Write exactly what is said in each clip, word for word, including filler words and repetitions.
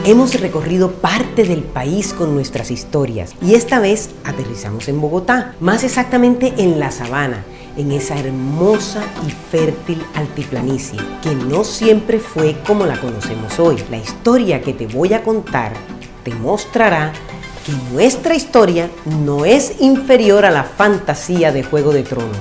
Hemos recorrido parte del país con nuestras historias y esta vez aterrizamos en Bogotá, más exactamente en la Sabana, en esa hermosa y fértil altiplanicie que no siempre fue como la conocemos hoy. La historia que te voy a contar te mostrará que nuestra historia no es inferior a la fantasía de Juego de Tronos.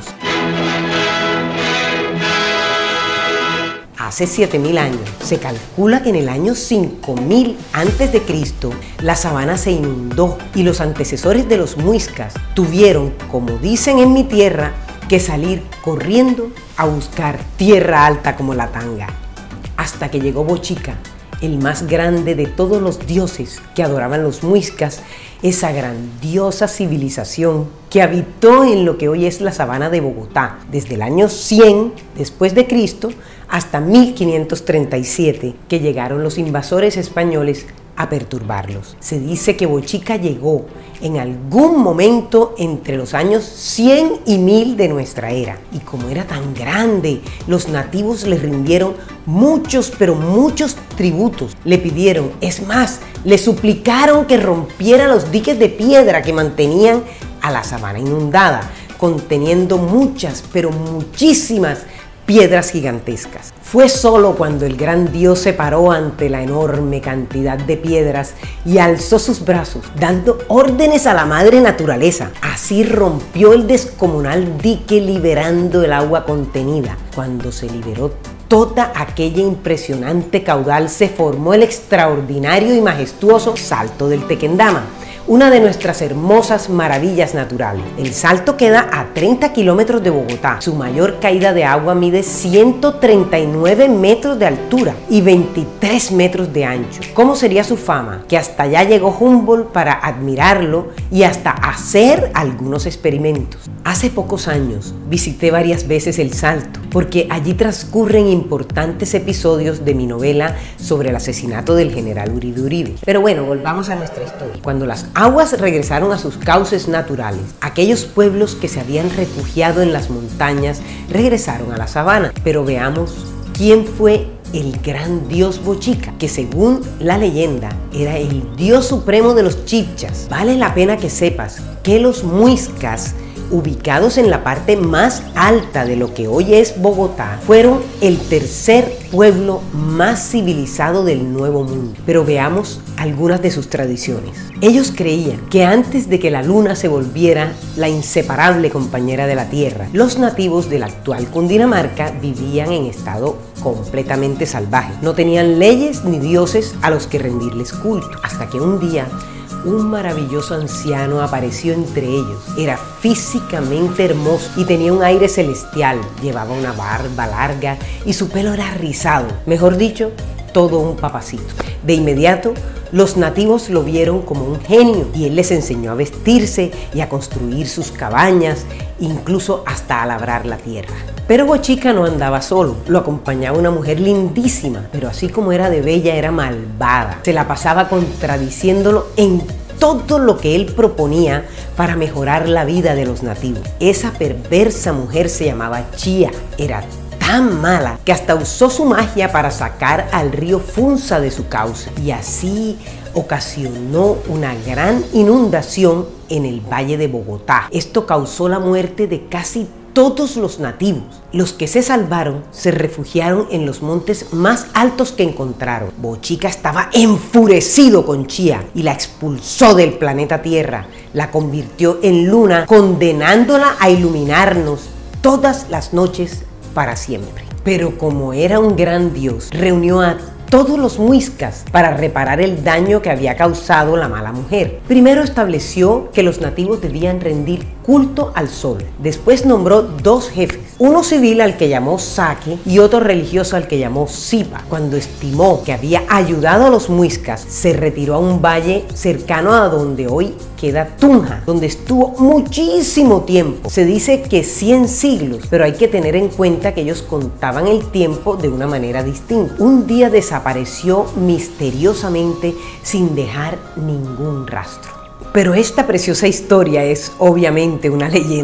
Hace siete mil años, se calcula que en el año cinco mil antes de Cristo, la sabana se inundó y los antecesores de los muiscas tuvieron, como dicen en mi tierra, que salir corriendo a buscar tierra alta como la Tanga. Hasta que llegó Bochica, el más grande de todos los dioses que adoraban los muiscas, esa grandiosa civilización que habitó en lo que hoy es la sabana de Bogotá, desde el año cien después de Cristo hasta mil quinientos treinta y siete, que llegaron los invasores españoles a perturbarlos. Se dice que Bochica llegó en algún momento entre los años cien y mil de nuestra era. Y como era tan grande, los nativos le rindieron muchos, pero muchos tributos. Le pidieron, es más, le suplicaron que rompiera los diques de piedra que mantenían a la sabana inundada, conteniendo muchas, pero muchísimas piedras gigantescas. Fue solo cuando el gran dios se paró ante la enorme cantidad de piedras y alzó sus brazos, dando órdenes a la madre naturaleza. Así rompió el descomunal dique, liberando el agua contenida. Cuando se liberó toda aquella impresionante caudal, se formó el extraordinario y majestuoso Salto del Tequendama, una de nuestras hermosas maravillas naturales. El salto queda a treinta kilómetros de Bogotá. Su mayor caída de agua mide ciento treinta y nueve metros de altura y veintitrés metros de ancho. ¿Cómo sería su fama? Que hasta allá llegó Humboldt para admirarlo y hasta hacer algunos experimentos. Hace pocos años visité varias veces el Salto porque allí transcurren importantes episodios de mi novela sobre el asesinato del general Uribe Uribe. Pero bueno, volvamos a nuestra historia. Cuando las aguas regresaron a sus cauces naturales, aquellos pueblos que se habían refugiado en las montañas regresaron a la sabana. Pero veamos quién fue el gran dios Bochica, que según la leyenda era el dios supremo de los chibchas. Vale la pena que sepas que los muiscas, ubicados en la parte más alta de lo que hoy es Bogotá, fueron el tercer pueblo más civilizado del Nuevo Mundo. Pero veamos algunas de sus tradiciones. Ellos creían que antes de que la luna se volviera la inseparable compañera de la Tierra, los nativos de la actual Cundinamarca vivían en estado completamente salvaje. No tenían leyes ni dioses a los que rendirles culto, hasta que un día un maravilloso anciano apareció entre ellos. Era físicamente hermoso y tenía un aire celestial. Llevaba una barba larga y su pelo era rizado. Mejor dicho, todo un papacito. De inmediato, los nativos lo vieron como un genio y él les enseñó a vestirse y a construir sus cabañas, incluso hasta a labrar la tierra. Pero Bochica no andaba solo, lo acompañaba una mujer lindísima, pero así como era de bella, era malvada. Se la pasaba contradiciéndolo en todo lo que él proponía para mejorar la vida de los nativos. Esa perversa mujer se llamaba Chía, era tan mala que hasta usó su magia para sacar al río Funza de su cauce y así ocasionó una gran inundación en el valle de Bogotá. Esto causó la muerte de casi todos los nativos. Los que se salvaron se refugiaron en los montes más altos que encontraron. Bochica estaba enfurecido con Chía y la expulsó del planeta Tierra. La convirtió en luna, condenándola a iluminarnos todas las noches para siempre. Pero como era un gran dios, reunió a todos los muiscas para reparar el daño que había causado la mala mujer. Primero estableció que los nativos debían rendir culto al sol. Después nombró dos jefes, uno civil al que llamó Saque y otro religioso al que llamó Sipa. Cuando estimó que había ayudado a los muiscas, se retiró a un valle cercano a donde hoy queda Tunja, donde estuvo muchísimo tiempo. Se dice que cien siglos, pero hay que tener en cuenta que ellos contaban el tiempo de una manera distinta. Un día desapareció misteriosamente sin dejar ningún rastro. Pero esta preciosa historia es obviamente una leyenda.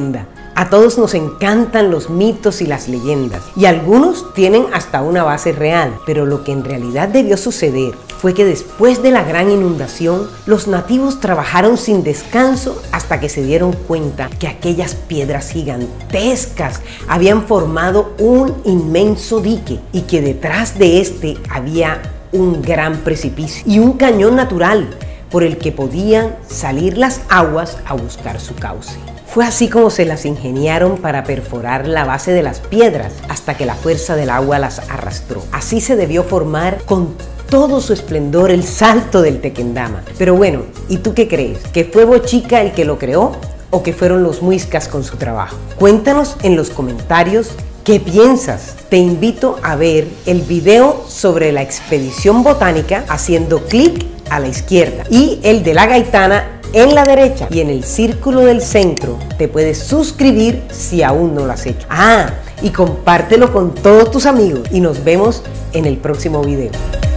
A todos nos encantan los mitos y las leyendas, y algunos tienen hasta una base real, pero lo que en realidad debió suceder fue que después de la gran inundación, los nativos trabajaron sin descanso hasta que se dieron cuenta que aquellas piedras gigantescas habían formado un inmenso dique y que detrás de este había un gran precipicio y un cañón natural por el que podían salir las aguas a buscar su cauce. Fue así como se las ingeniaron para perforar la base de las piedras hasta que la fuerza del agua las arrastró. Así se debió formar con todo su esplendor el Salto del Tequendama. Pero bueno, ¿y tú qué crees? ¿Que fue Bochica el que lo creó o que fueron los muiscas con su trabajo? Cuéntanos en los comentarios qué piensas. Te invito a ver el video sobre la expedición botánica haciendo clic a la izquierda y el de la gaitana en la derecha, y en el círculo del centro te puedes suscribir si aún no lo has hecho. Ah, y compártelo con todos tus amigos y nos vemos en el próximo video.